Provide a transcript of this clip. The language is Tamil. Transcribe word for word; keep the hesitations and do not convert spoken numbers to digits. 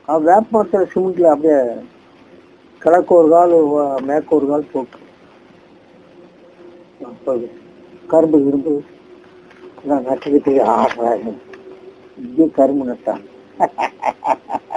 வேப்ப மரத்துல சிமெண்ட்ல அப்படியே கிழக்கு ஒரு கால் மேற்கு ஒரு கால் போட்டு கரும்பு இரும்பு நட்டுக்கிட்டு ஆடுறாங்க. இங்கே கரும்பு நட்டான்.